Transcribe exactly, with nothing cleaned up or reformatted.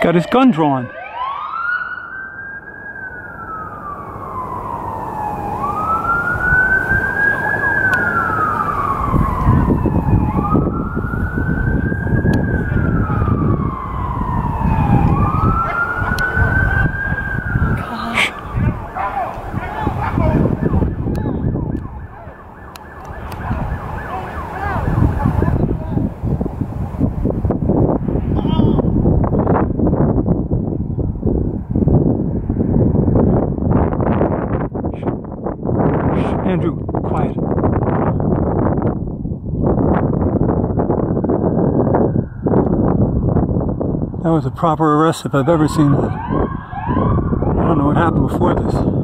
got his gun drawn. Andrew, quiet. That was a proper arrest if I've ever seen it. I don't know what happened before this.